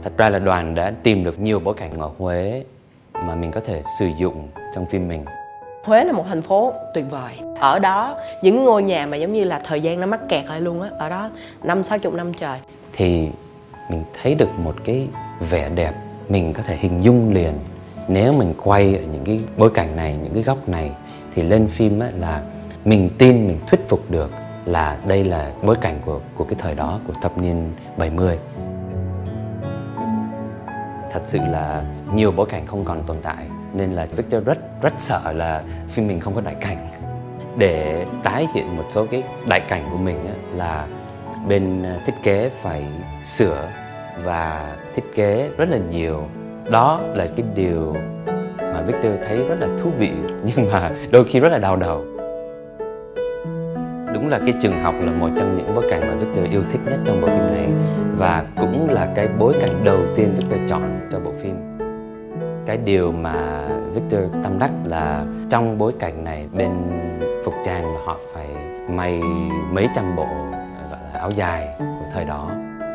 Thật ra là đoàn đã tìm được nhiều bối cảnh ở Huế mà mình có thể sử dụng trong phim mình. Huế là một thành phố tuyệt vời. Ở đó những ngôi nhà mà giống như là thời gian nó mắc kẹt lại luôn á, ở đó 50-60 năm trời. Thì mình thấy được một cái vẻ đẹp mình có thể hình dung liền. Nếu mình quay ở những cái bối cảnh này, những cái góc này thì lên phim á, là mình tin, mình thuyết phục được là đây là bối cảnh của cái thời đó, của thập niên 70. Thật sự là nhiều bối cảnh không còn tồn tại nên là Victor rất sợ là phim mình không có đại cảnh. Để tái hiện một số cái đại cảnh của mình á, là bên thiết kế phải sửa và thiết kế rất là nhiều. Đó là cái điều mà Victor thấy rất là thú vị nhưng mà đôi khi rất là đau đầu. Đúng là cái trường học là một trong những bối cảnh mà Victor yêu thích nhất trong bộ phim này và cũng là cái bối cảnh đầu tiên Victor chọn cho bộ phim. Cái điều mà Victor tâm đắc là trong bối cảnh này bên phục trang là họ phải may mấy trăm bộ gọi là áo dài của thời đó.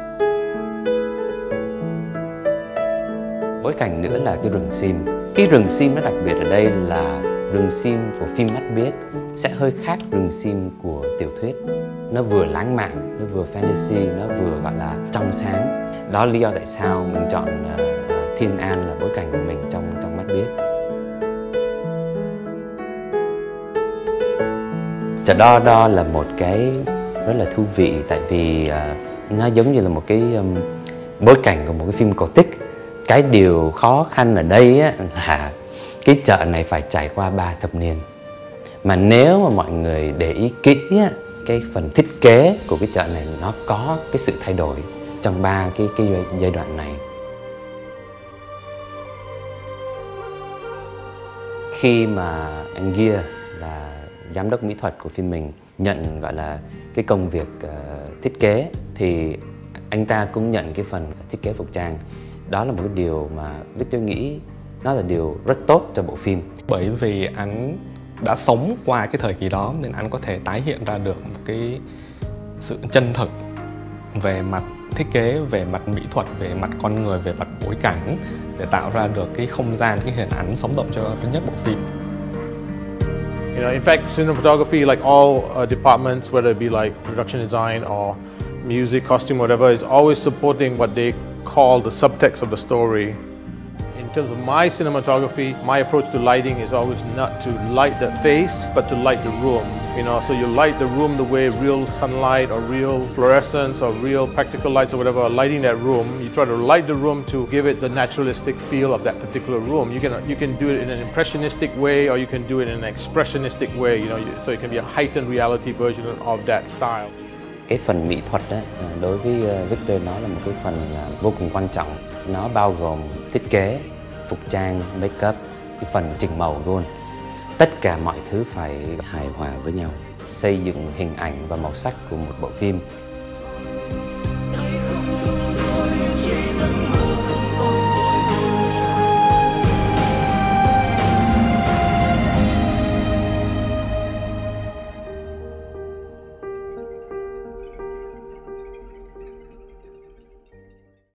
Bối cảnh nữa là cái rừng sim. Cái rừng sim nó đặc biệt ở đây là rừng sim của phim Mắt Biếc sẽ hơi khác rừng sim của tiểu thuyết. Nó vừa lãng mạn, nó vừa fantasy, nó vừa gọi là trong sáng. Đó là lý do tại sao mình chọn Thiên An là bối cảnh của mình trong Mắt Biếc. Chợ Đo là một cái rất là thú vị tại vì nó giống như là một cái bối cảnh của một cái phim cổ tích. Cái điều khó khăn ở đây á, là cái chợ này phải trải qua 3 thập niên. Mà nếu mà mọi người để ý kỹ á, cái phần thiết kế của cái chợ này nó có cái sự thay đổi trong 3 cái giai đoạn này. Khi mà anh Gia là giám đốc mỹ thuật của phim mình nhận gọi là cái công việc thiết kế thì anh ta cũng nhận cái phần thiết kế phục trang. Đó là một cái điều mà Victor nghĩ nó là điều rất tốt cho bộ phim. Bởi vì anh đã sống qua cái thời kỳ đó nên anh có thể tái hiện ra được một cái sự chân thực về mặt thiết kế, về mặt mỹ thuật, về mặt con người, về mặt bối cảnh để tạo ra được cái không gian, cái hình ảnh sống động cho nhất bộ phim. You know, in fact, cinematography, like all departments, whether it be like production design or music, costume, whatever, is always supporting what they call the subtext of the story. In terms of my cinematography, my approach to lighting is always not to light the face, but to light the room. You know, so you light the room the way real sunlight or real fluorescence or real practical lights or whatever are lighting that room. You try to light the room to give it the naturalistic feel of that particular room. You can do it in an impressionistic way or you can do it in an expressionistic way. You know, so it can be a heightened reality version of that style. Cái phần mỹ thuật đó, đối với Victor nó là một cái phần vô cùng quan trọng. Nó bao gồm thiết kế, phục trang, make up, cái phần chỉnh màu luôn. Tất cả mọi thứ phải hài hòa với nhau, xây dựng hình ảnh và màu sắc của một bộ phim.